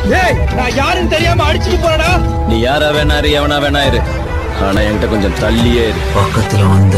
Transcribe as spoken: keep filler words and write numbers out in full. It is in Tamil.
ஏய் நான் யாருன்னு தெரியாம அடிச்சுட்டு போறடா. நீ யாரா வேணா இரு, எவனா வேணா இரு, ஆனா என்கிட்ட கொஞ்சம் தள்ளியே இரு. பக்கத்துல வந்து